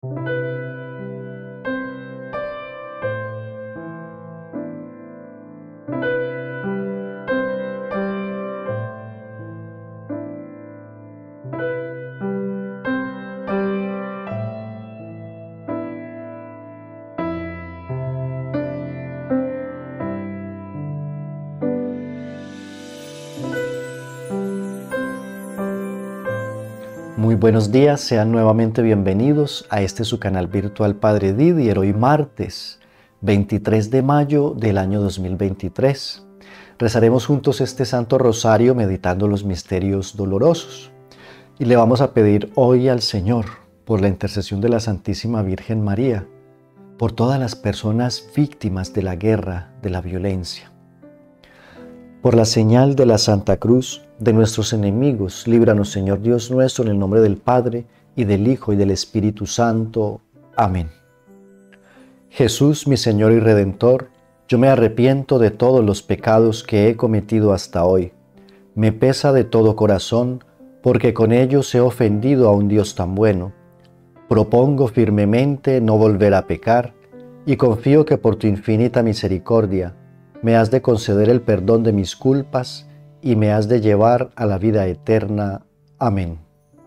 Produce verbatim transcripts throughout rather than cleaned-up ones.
Muy buenos días, sean nuevamente bienvenidos a este su canal virtual Padre Didier. Hoy martes veintitrés de mayo del año dos mil veintitrés. Rezaremos juntos este Santo Rosario meditando los misterios dolorosos. Y le vamos a pedir hoy al Señor, por la intercesión de la Santísima Virgen María, por todas las personas víctimas de la guerra, de la violencia. Por la señal de la Santa Cruz de nuestros enemigos, líbranos, Señor Dios nuestro, en el nombre del Padre, y del Hijo, y del Espíritu Santo. Amén. Jesús, mi Señor y Redentor, yo me arrepiento de todos los pecados que he cometido hasta hoy. Me pesa de todo corazón, porque con ellos he ofendido a un Dios tan bueno. Propongo firmemente no volver a pecar, y confío que por tu infinita misericordia me has de conceder el perdón de mis culpas y me has de llevar a la vida eterna. Amén.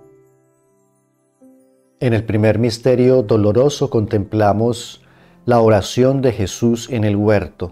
En el primer misterio doloroso contemplamos la oración de Jesús en el huerto.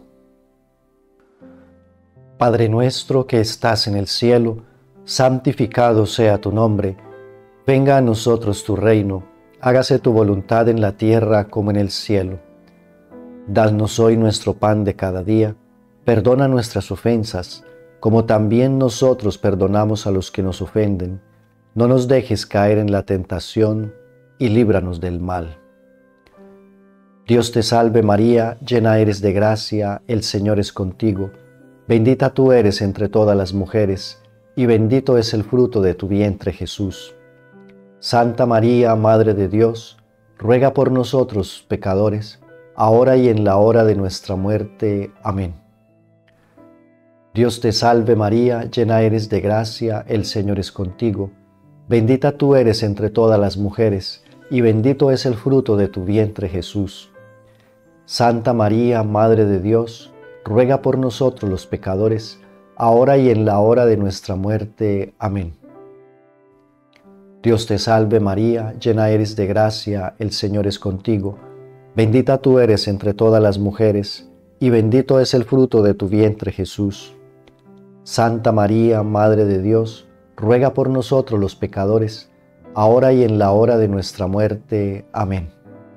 Padre nuestro que estás en el cielo, santificado sea tu nombre. Venga a nosotros tu reino, hágase tu voluntad en la tierra como en el cielo. Danos hoy nuestro pan de cada día. Perdona nuestras ofensas, como también nosotros perdonamos a los que nos ofenden. No nos dejes caer en la tentación, y líbranos del mal. Dios te salve María, llena eres de gracia, el Señor es contigo. Bendita tú eres entre todas las mujeres, y bendito es el fruto de tu vientre Jesús. Santa María, Madre de Dios, ruega por nosotros pecadores, ahora y en la hora de nuestra muerte. Amén. Dios te salve María, llena eres de gracia, el Señor es contigo. Bendita tú eres entre todas las mujeres, y bendito es el fruto de tu vientre Jesús. Santa María, Madre de Dios, ruega por nosotros los pecadores, ahora y en la hora de nuestra muerte. Amén. Dios te salve María, llena eres de gracia, el Señor es contigo. Bendita tú eres entre todas las mujeres, y bendito es el fruto de tu vientre Jesús. Santa María, Madre de Dios, ruega por nosotros los pecadores, ahora y en la hora de nuestra muerte. Amén.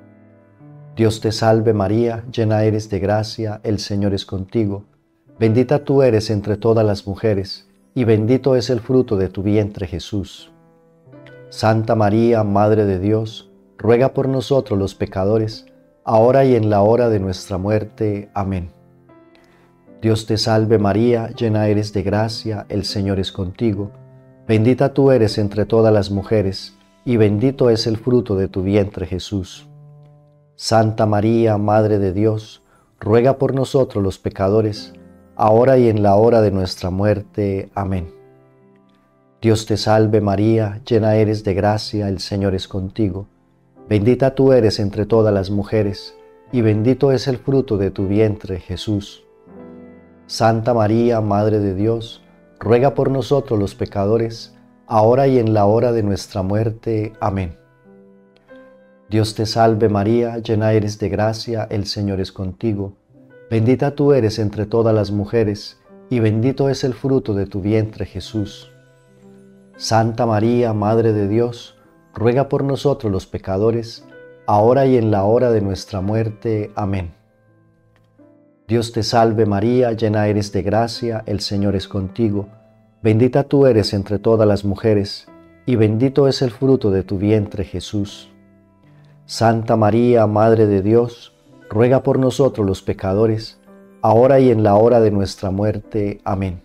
Dios te salve María, llena eres de gracia, el Señor es contigo. Bendita tú eres entre todas las mujeres, y bendito es el fruto de tu vientre Jesús. Santa María, Madre de Dios, ruega por nosotros los pecadores, ahora y en la hora de nuestra muerte. Amén. Dios te salve María, llena eres de gracia, el Señor es contigo. Bendita tú eres entre todas las mujeres, y bendito es el fruto de tu vientre Jesús. Santa María, Madre de Dios, ruega por nosotros los pecadores, ahora y en la hora de nuestra muerte. Amén. Dios te salve María, llena eres de gracia, el Señor es contigo. Bendita tú eres entre todas las mujeres, y bendito es el fruto de tu vientre Jesús. Santa María, Madre de Dios, ruega por nosotros los pecadores, ahora y en la hora de nuestra muerte. Amén. Dios te salve María, llena eres de gracia, el Señor es contigo. Bendita tú eres entre todas las mujeres, y bendito es el fruto de tu vientre Jesús. Santa María, Madre de Dios, ruega por nosotros los pecadores, ahora y en la hora de nuestra muerte. Amén. Dios te salve María, llena eres de gracia, el Señor es contigo. Bendita tú eres entre todas las mujeres, y bendito es el fruto de tu vientre Jesús. Santa María, Madre de Dios, ruega por nosotros los pecadores, ahora y en la hora de nuestra muerte. Amén.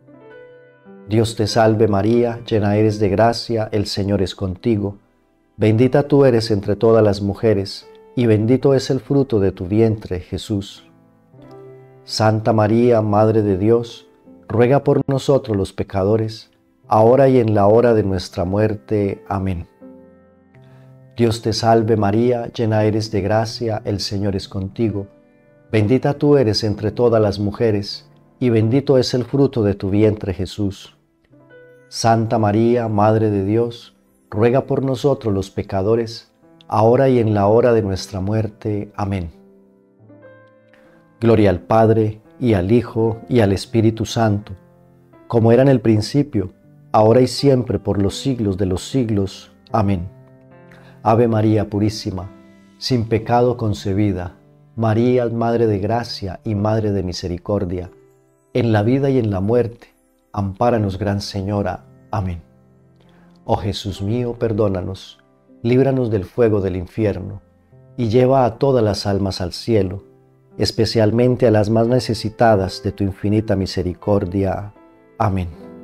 Dios te salve María, llena eres de gracia, el Señor es contigo. Bendita tú eres entre todas las mujeres, y bendito es el fruto de tu vientre Jesús. Santa María, Madre de Dios, ruega por nosotros los pecadores, ahora y en la hora de nuestra muerte. Amén. Dios te salve María, llena eres de gracia, el Señor es contigo. Bendita tú eres entre todas las mujeres, y bendito es el fruto de tu vientre Jesús. Santa María, Madre de Dios, ruega por nosotros los pecadores, ahora y en la hora de nuestra muerte. Amén. Gloria al Padre, y al Hijo, y al Espíritu Santo, como era en el principio, ahora y siempre, por los siglos de los siglos. Amén. Ave María Purísima, sin pecado concebida, María, Madre de Gracia y Madre de Misericordia, en la vida y en la muerte, ampáranos, Gran Señora. Amén. Oh Jesús mío, perdónanos, líbranos del fuego del infierno, y lleva a todas las almas al cielo, especialmente a las más necesitadas de tu infinita misericordia. Amén.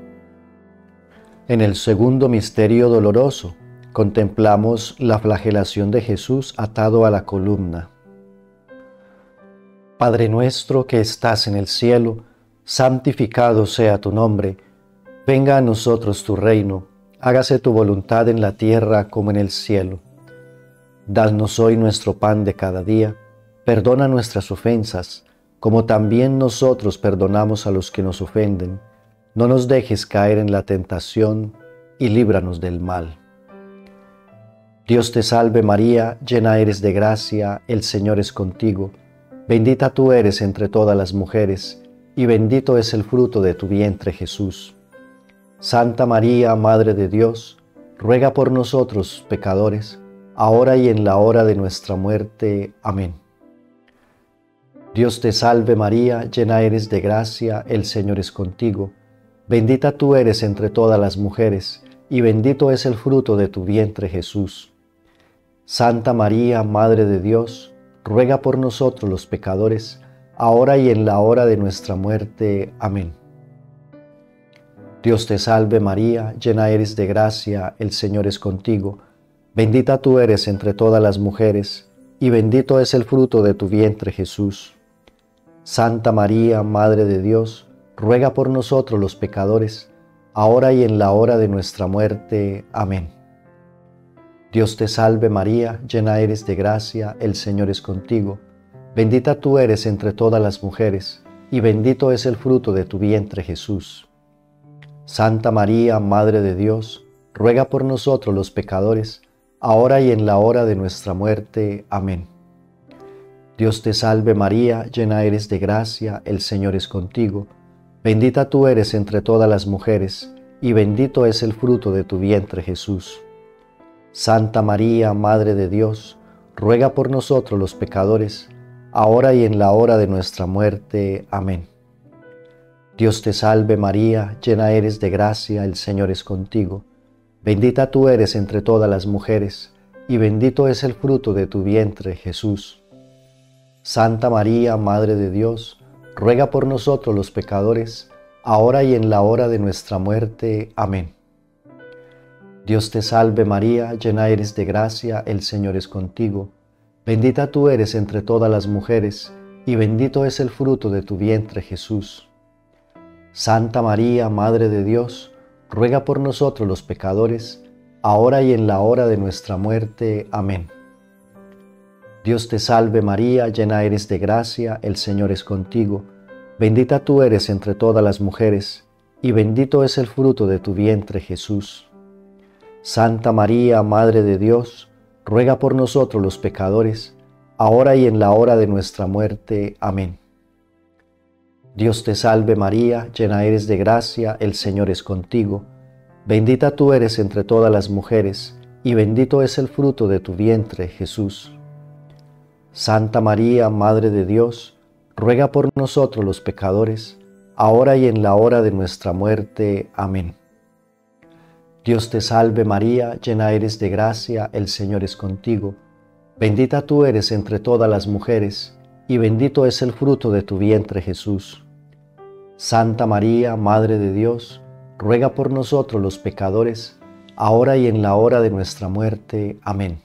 En el segundo misterio doloroso, contemplamos la flagelación de Jesús atado a la columna. Padre nuestro que estás en el cielo, santificado sea tu nombre. Venga a nosotros tu reino, hágase tu voluntad en la tierra como en el cielo. Danos hoy nuestro pan de cada día, perdona nuestras ofensas, como también nosotros perdonamos a los que nos ofenden. No nos dejes caer en la tentación, y líbranos del mal. Dios te salve María, llena eres de gracia, el Señor es contigo. Bendita tú eres entre todas las mujeres, y bendito es el fruto de tu vientre Jesús. Santa María, Madre de Dios, ruega por nosotros pecadores, ahora y en la hora de nuestra muerte. Amén. Dios te salve María, llena eres de gracia, el Señor es contigo. Bendita tú eres entre todas las mujeres, y bendito es el fruto de tu vientre Jesús. Santa María, Madre de Dios, ruega por nosotros los pecadores, ahora y en la hora de nuestra muerte. Amén. Dios te salve María, llena eres de gracia, el Señor es contigo. Bendita tú eres entre todas las mujeres, y bendito es el fruto de tu vientre Jesús. Santa María, Madre de Dios, ruega por nosotros los pecadores, ahora y en la hora de nuestra muerte. Amén. Dios te salve María, llena eres de gracia, el Señor es contigo. Bendita tú eres entre todas las mujeres, y bendito es el fruto de tu vientre Jesús. Santa María, Madre de Dios, ruega por nosotros los pecadores, ahora y en la hora de nuestra muerte. Amén. Dios te salve María, llena eres de gracia, el Señor es contigo. Bendita tú eres entre todas las mujeres, y bendito es el fruto de tu vientre Jesús. Santa María, Madre de Dios, ruega por nosotros los pecadores, ahora y en la hora de nuestra muerte. Amén. Dios te salve María, llena eres de gracia, el Señor es contigo. Bendita tú eres entre todas las mujeres, y bendito es el fruto de tu vientre Jesús. Santa María, Madre de Dios, ruega por nosotros los pecadores, ahora y en la hora de nuestra muerte. Amén. Dios te salve María, llena eres de gracia, el Señor es contigo. Bendita tú eres entre todas las mujeres, y bendito es el fruto de tu vientre Jesús. Santa María, Madre de Dios, ruega por nosotros los pecadores, ahora y en la hora de nuestra muerte. Amén. Dios te salve María, llena eres de gracia, el Señor es contigo. Bendita tú eres entre todas las mujeres, y bendito es el fruto de tu vientre Jesús. Santa María, Madre de Dios, ruega por nosotros los pecadores, ahora y en la hora de nuestra muerte. Amén. Dios te salve María, llena eres de gracia, el Señor es contigo. Bendita tú eres entre todas las mujeres, y bendito es el fruto de tu vientre, Jesús. Santa María, Madre de Dios, ruega por nosotros los pecadores, ahora y en la hora de nuestra muerte. Amén. Dios te salve María, llena eres de gracia, el Señor es contigo. Bendita tú eres entre todas las mujeres, y bendito es el fruto de tu vientre Jesús. Santa María, Madre de Dios, ruega por nosotros los pecadores, ahora y en la hora de nuestra muerte. Amén.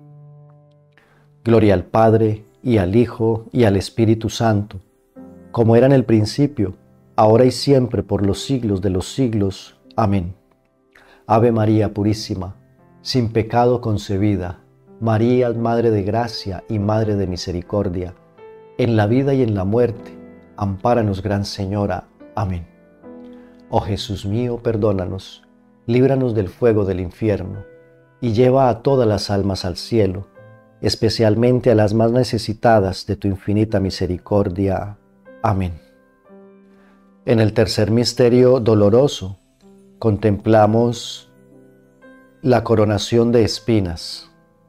Gloria al Padre, y al Hijo, y al Espíritu Santo, como era en el principio, ahora y siempre, por los siglos de los siglos. Amén. Ave María Purísima, sin pecado concebida, María, Madre de Gracia y Madre de Misericordia, en la vida y en la muerte, ampáranos, Gran Señora. Amén. Oh Jesús mío, perdónanos, líbranos del fuego del infierno, y lleva a todas las almas al cielo, especialmente a las más necesitadas de tu infinita misericordia. Amén. En el tercer misterio doloroso, contemplamos la coronación de espinas.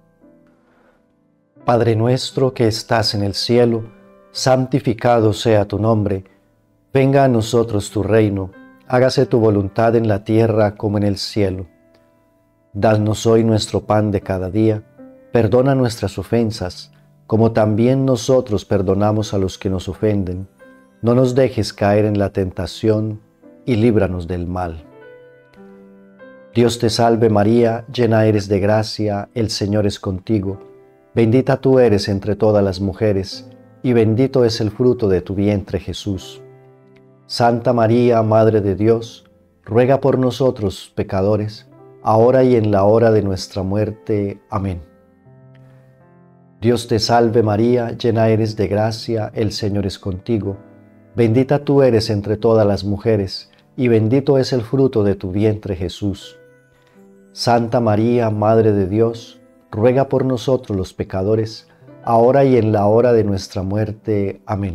Padre nuestro que estás en el cielo, santificado sea tu nombre. Venga a nosotros tu reino, hágase tu voluntad en la tierra como en el cielo. Danos hoy nuestro pan de cada día, perdona nuestras ofensas, como también nosotros perdonamos a los que nos ofenden. No nos dejes caer en la tentación, y líbranos del mal. Dios te salve María, llena eres de gracia, el Señor es contigo. Bendita tú eres entre todas las mujeres, y bendito es el fruto de tu vientre Jesús. Santa María, Madre de Dios, ruega por nosotros pecadores, ahora y en la hora de nuestra muerte. Amén. Dios te salve María, llena eres de gracia, el Señor es contigo. Bendita tú eres entre todas las mujeres, y bendito es el fruto de tu vientre Jesús. Santa María, Madre de Dios, ruega por nosotros los pecadores, ahora y en la hora de nuestra muerte. Amén.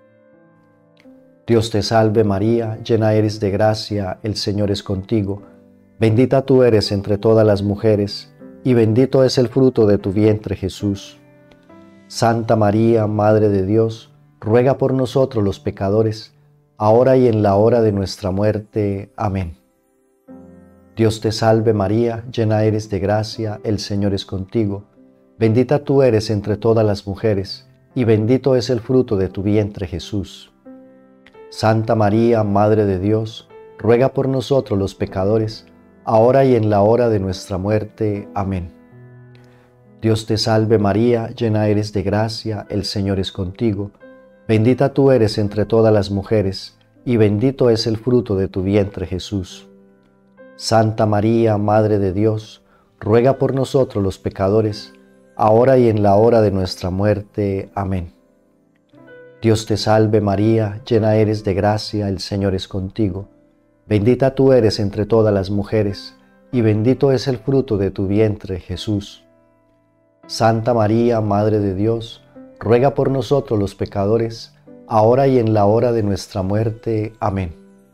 Dios te salve María, llena eres de gracia, el Señor es contigo. Bendita tú eres entre todas las mujeres, y bendito es el fruto de tu vientre Jesús. Santa María, Madre de Dios, ruega por nosotros los pecadores, ahora y en la hora de nuestra muerte. Amén. Dios te salve María, llena eres de gracia, el Señor es contigo. Bendita tú eres entre todas las mujeres, y bendito es el fruto de tu vientre Jesús. Santa María, Madre de Dios, ruega por nosotros los pecadores, ahora y en la hora de nuestra muerte. Amén. Dios te salve María, llena eres de gracia, el Señor es contigo. Bendita tú eres entre todas las mujeres, y bendito es el fruto de tu vientre Jesús. Santa María, Madre de Dios, ruega por nosotros los pecadores, ahora y en la hora de nuestra muerte. Amén. Dios te salve María, llena eres de gracia, el Señor es contigo. Bendita tú eres entre todas las mujeres, y bendito es el fruto de tu vientre Jesús. Santa María, Madre de Dios, ruega por nosotros los pecadores, ahora y en la hora de nuestra muerte. Amén.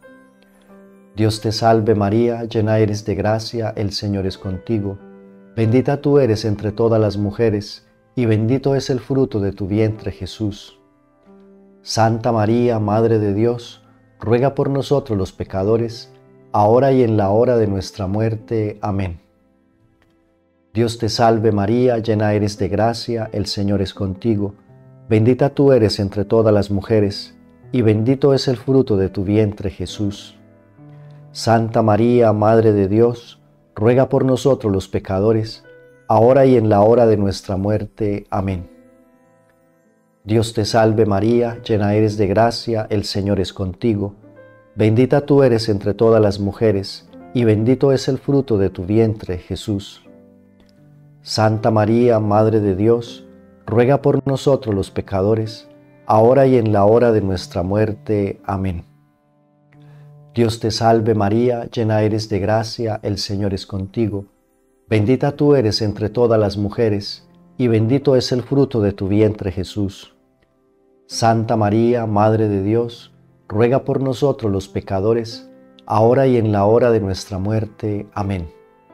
Dios te salve María, llena eres de gracia, el Señor es contigo. Bendita tú eres entre todas las mujeres, y bendito es el fruto de tu vientre Jesús. Santa María, Madre de Dios, ruega por nosotros los pecadores, ahora y en la hora de nuestra muerte. Amén. Dios te salve María, llena eres de gracia, el Señor es contigo. Bendita tú eres entre todas las mujeres, y bendito es el fruto de tu vientre Jesús. Santa María, Madre de Dios, ruega por nosotros los pecadores, ahora y en la hora de nuestra muerte. Amén. Dios te salve María, llena eres de gracia, el Señor es contigo. Bendita tú eres entre todas las mujeres, y bendito es el fruto de tu vientre Jesús. Santa María, Madre de Dios, ruega por nosotros los pecadores, ahora y en la hora de nuestra muerte. Amén. Dios te salve María, llena eres de gracia, el Señor es contigo. Bendita tú eres entre todas las mujeres, y bendito es el fruto de tu vientre Jesús. Santa María, Madre de Dios, ruega por nosotros los pecadores, ahora y en la hora de nuestra muerte. Amén.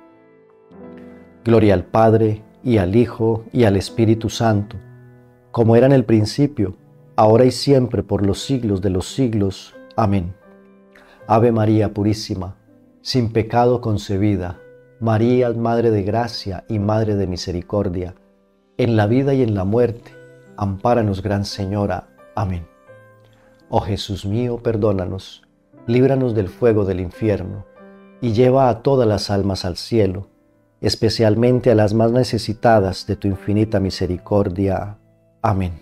Gloria al Padre, y al Hijo, y al Espíritu Santo, como era en el principio, ahora y siempre, por los siglos de los siglos. Amén. Ave María Purísima, sin pecado concebida, María, Madre de Gracia y Madre de Misericordia, en la vida y en la muerte, ampáranos, Gran Señora. Amén. Oh Jesús mío, perdónanos, líbranos del fuego del infierno, y lleva a todas las almas al cielo, especialmente a las más necesitadas de tu infinita misericordia. Amén.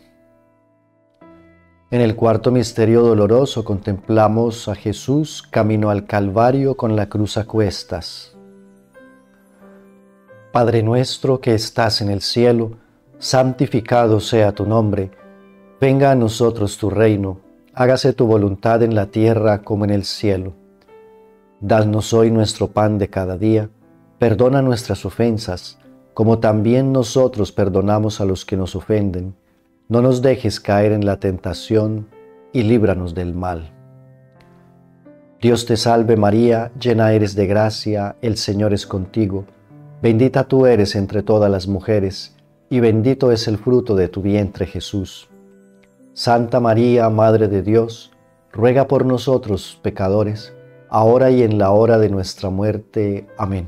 En el cuarto misterio doloroso contemplamos a Jesús camino al Calvario con la cruz a cuestas. Padre nuestro que estás en el cielo, santificado sea tu nombre. Venga a nosotros tu reino, hágase tu voluntad en la tierra como en el cielo. Danos hoy nuestro pan de cada día, perdona nuestras ofensas, como también nosotros perdonamos a los que nos ofenden. No nos dejes caer en la tentación, y líbranos del mal. Dios te salve María, llena eres de gracia, el Señor es contigo. Bendita tú eres entre todas las mujeres, y bendito es el fruto de tu vientre Jesús. Santa María, Madre de Dios, ruega por nosotros pecadores, ahora y en la hora de nuestra muerte. Amén.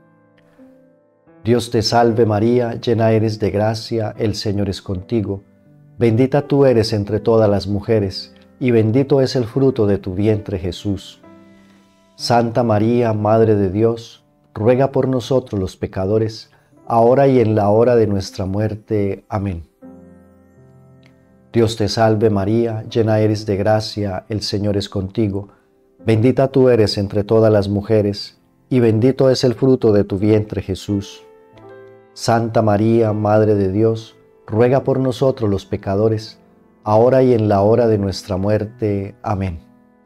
Dios te salve María, llena eres de gracia, el Señor es contigo. Bendita tú eres entre todas las mujeres, y bendito es el fruto de tu vientre Jesús. Santa María, Madre de Dios, ruega por nosotros los pecadores, ahora y en la hora de nuestra muerte. Amén. Dios te salve María, llena eres de gracia, el Señor es contigo. Bendita tú eres entre todas las mujeres, y bendito es el fruto de tu vientre Jesús. Santa María, Madre de Dios, ruega por nosotros los pecadores, ahora y en la hora de nuestra muerte. Amén.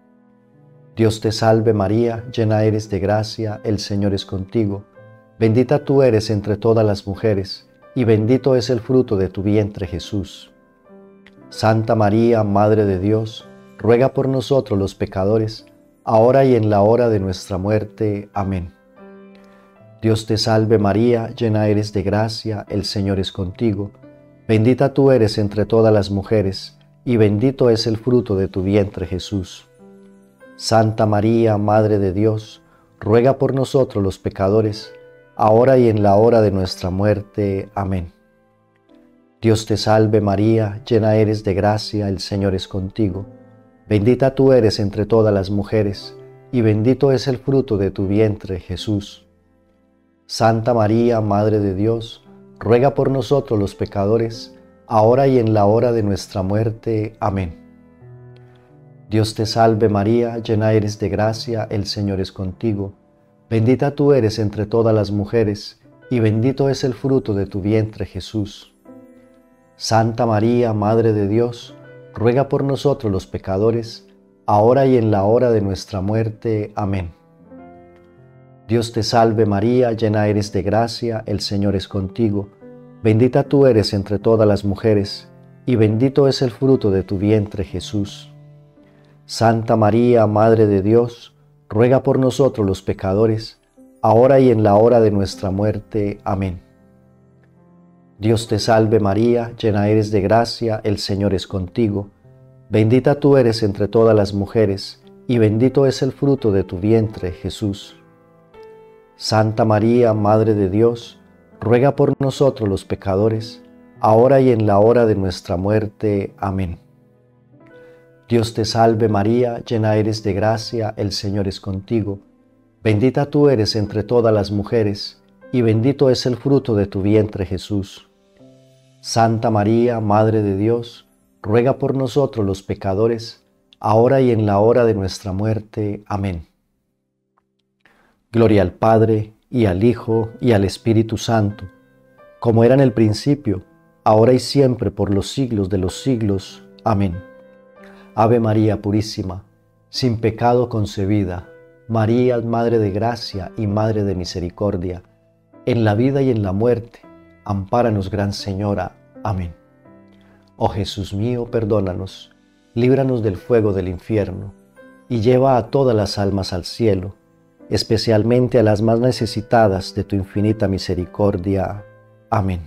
Dios te salve María, llena eres de gracia, el Señor es contigo. Bendita tú eres entre todas las mujeres, y bendito es el fruto de tu vientre Jesús. Santa María, Madre de Dios, ruega por nosotros los pecadores, ahora y en la hora de nuestra muerte. Amén. Dios te salve María, llena eres de gracia, el Señor es contigo. Bendita tú eres entre todas las mujeres, y bendito es el fruto de tu vientre Jesús. Santa María, Madre de Dios, ruega por nosotros los pecadores, ahora y en la hora de nuestra muerte. Amén. Dios te salve María, llena eres de gracia, el Señor es contigo. Bendita tú eres entre todas las mujeres, y bendito es el fruto de tu vientre, Jesús. Santa María, Madre de Dios, ruega por nosotros los pecadores, ahora y en la hora de nuestra muerte. Amén. Dios te salve María, llena eres de gracia, el Señor es contigo. Bendita tú eres entre todas las mujeres, y bendito es el fruto de tu vientre Jesús. Santa María, Madre de Dios, ruega por nosotros los pecadores, ahora y en la hora de nuestra muerte. Amén. Dios te salve María, llena eres de gracia, el Señor es contigo. Bendita tú eres entre todas las mujeres, y bendito es el fruto de tu vientre Jesús. Santa María, Madre de Dios, ruega por nosotros los pecadores, ahora y en la hora de nuestra muerte. Amén. Dios te salve María, llena eres de gracia, el Señor es contigo. Bendita tú eres entre todas las mujeres, y bendito es el fruto de tu vientre, Jesús. Santa María, Madre de Dios, ruega por nosotros los pecadores, ahora y en la hora de nuestra muerte. Amén. Dios te salve María, llena eres de gracia, el Señor es contigo. Bendita tú eres entre todas las mujeres, y bendito es el fruto de tu vientre Jesús. Santa María, Madre de Dios, ruega por nosotros los pecadores, ahora y en la hora de nuestra muerte. Amén. Gloria al Padre, y al Hijo, y al Espíritu Santo, como era en el principio, ahora y siempre, por los siglos de los siglos. Amén. Ave María Purísima, sin pecado concebida, María, Madre de Gracia y Madre de Misericordia, en la vida y en la muerte, ampáranos, Gran Señora. Amén. Oh Jesús mío, perdónanos, líbranos del fuego del infierno, y lleva a todas las almas al cielo, especialmente a las más necesitadas de tu infinita misericordia. Amén.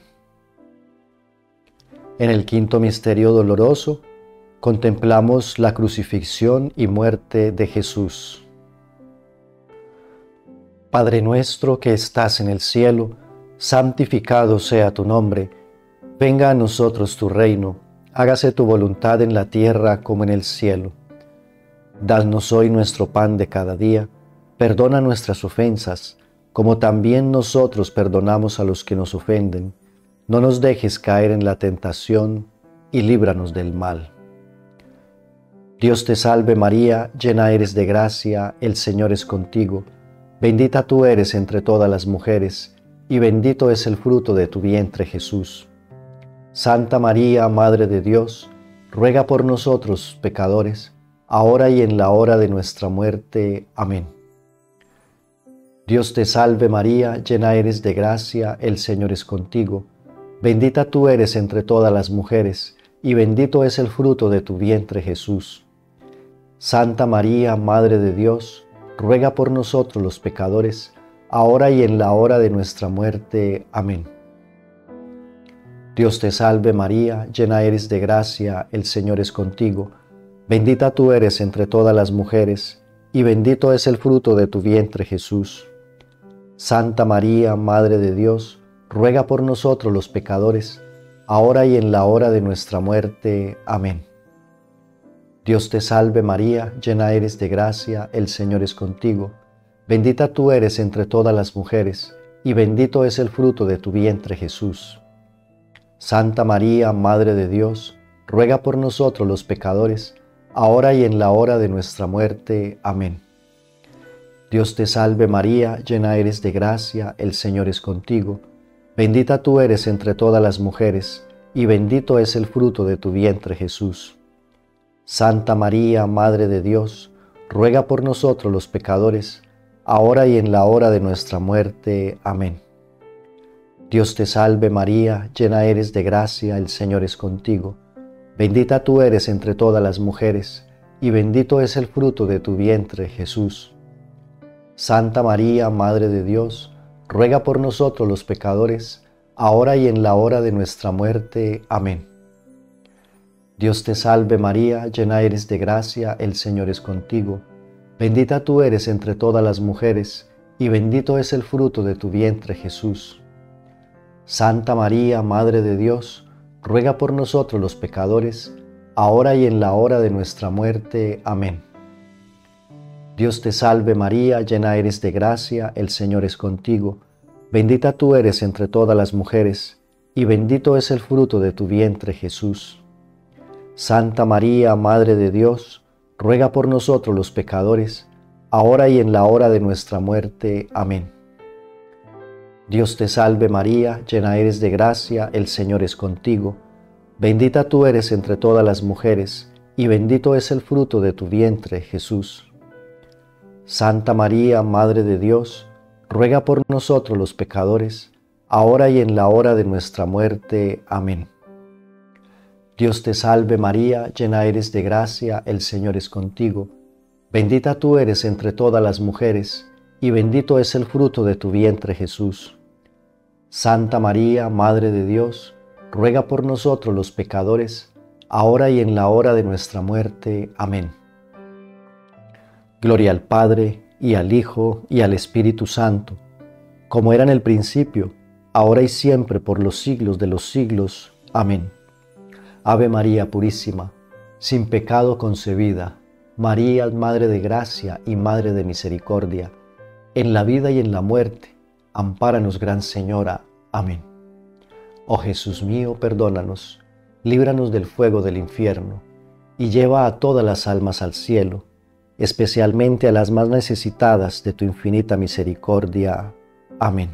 En el quinto misterio doloroso, contemplamos la crucifixión y muerte de Jesús. Padre nuestro que estás en el cielo, santificado sea tu nombre. Venga a nosotros tu reino, hágase tu voluntad en la tierra como en el cielo. Danos hoy nuestro pan de cada día, perdona nuestras ofensas, como también nosotros perdonamos a los que nos ofenden. No nos dejes caer en la tentación, y líbranos del mal. Dios te salve María, llena eres de gracia, el Señor es contigo. Bendita tú eres entre todas las mujeres, y bendito es el fruto de tu vientre, Jesús. Santa María, Madre de Dios, ruega por nosotros pecadores, ahora y en la hora de nuestra muerte. Amén. Dios te salve María, llena eres de gracia, el Señor es contigo. Bendita tú eres entre todas las mujeres, y bendito es el fruto de tu vientre, Jesús. Santa María, Madre de Dios, ruega por nosotros los pecadores, ahora y en la hora de nuestra muerte. Amén. Dios te salve María, llena eres de gracia, el Señor es contigo. Bendita tú eres entre todas las mujeres, y bendito es el fruto de tu vientre, Jesús. Santa María, Madre de Dios, ruega por nosotros los pecadores, ahora y en la hora de nuestra muerte. Amén. Dios te salve María, llena eres de gracia, el Señor es contigo. Bendita tú eres entre todas las mujeres, y bendito es el fruto de tu vientre, Jesús. Santa María, Madre de Dios, ruega por nosotros los pecadores, ahora y en la hora de nuestra muerte. Amén. Dios te salve María, llena eres de gracia, el Señor es contigo. Bendita tú eres entre todas las mujeres, y bendito es el fruto de tu vientre, Jesús. Santa María, Madre de Dios, ruega por nosotros los pecadores, ahora y en la hora de nuestra muerte. Amén. Dios te salve María, llena eres de gracia, el Señor es contigo. Bendita tú eres entre todas las mujeres, y bendito es el fruto de tu vientre, Jesús. Santa María, Madre de Dios, ruega por nosotros los pecadores, ahora y en la hora de nuestra muerte. Amén. Dios te salve María, llena eres de gracia, el Señor es contigo. Bendita tú eres entre todas las mujeres, y bendito es el fruto de tu vientre, Jesús. Santa María, Madre de Dios, ruega por nosotros los pecadores, ahora y en la hora de nuestra muerte. Amén. Dios te salve María, llena eres de gracia, el Señor es contigo. Bendita tú eres entre todas las mujeres, y bendito es el fruto de tu vientre, Jesús. Santa María, Madre de Dios, ruega por nosotros los pecadores, ahora y en la hora de nuestra muerte. Amén. Dios te salve María, llena eres de gracia, el Señor es contigo. Bendita tú eres entre todas las mujeres, y bendito es el fruto de tu vientre, Jesús. Santa María, Madre de Dios, ruega por nosotros los pecadores, ahora y en la hora de nuestra muerte. Amén. Dios te salve María, llena eres de gracia, el Señor es contigo. Bendita tú eres entre todas las mujeres, y bendito es el fruto de tu vientre, Jesús. Santa María, Madre de Dios, ruega por nosotros los pecadores, ahora y en la hora de nuestra muerte. Amén. Gloria al Padre, y al Hijo, y al Espíritu Santo, como era en el principio, ahora y siempre, por los siglos de los siglos. Amén. Ave María Purísima, sin pecado concebida, María, Madre de gracia y Madre de misericordia, en la vida y en la muerte, ampáranos, Gran Señora. Amén. Oh Jesús mío, perdónanos, líbranos del fuego del infierno, y lleva a todas las almas al cielo, especialmente a las más necesitadas de tu infinita misericordia. Amén.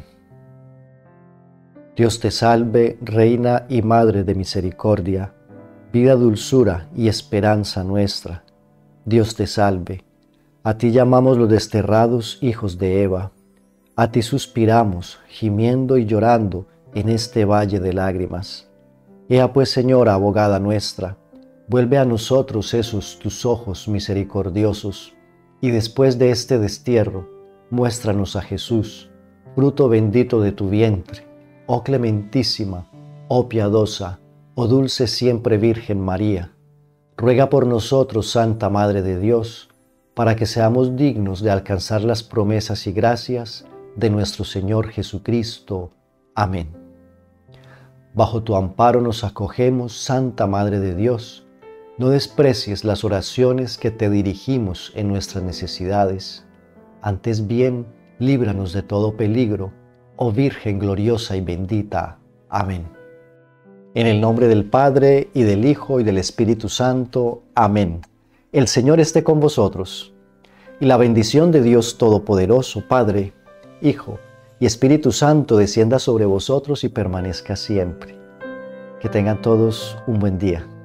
Dios te salve, Reina y Madre de misericordia, vida, dulzura y esperanza nuestra. Dios te salve. A ti llamamos los desterrados hijos de Eva. A ti suspiramos, gimiendo y llorando en este valle de lágrimas. Ea pues, Señora, abogada nuestra, vuelve a nosotros esos tus ojos misericordiosos, y después de este destierro, muéstranos a Jesús, fruto bendito de tu vientre, oh clementísima, oh piadosa, oh dulce siempre Virgen María. Ruega por nosotros, Santa Madre de Dios, para que seamos dignos de alcanzar las promesas y gracias de nuestro Señor Jesucristo. Amén. Bajo tu amparo nos acogemos, Santa Madre de Dios. No desprecies las oraciones que te dirigimos en nuestras necesidades. Antes bien, líbranos de todo peligro, oh Virgen gloriosa y bendita. Amén. En el nombre del Padre, y del Hijo, y del Espíritu Santo. Amén. El Señor esté con vosotros, y la bendición de Dios Todopoderoso, Padre, Hijo y Espíritu Santo descienda sobre vosotros y permanezca siempre. Que tengan todos un buen día.